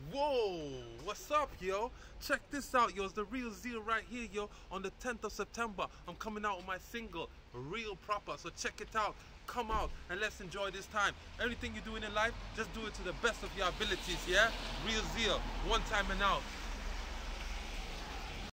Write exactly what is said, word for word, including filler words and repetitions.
Whoa, what's up, yo? Check this out, yo. It's the real Zeel right here, yo. On the tenth of September, I'm coming out with my single, Real Proper. So check it out. Come out and let's enjoy this time. Everything you're doing in life, just do it to the best of your abilities, yeah? Real Zeel, one time and out.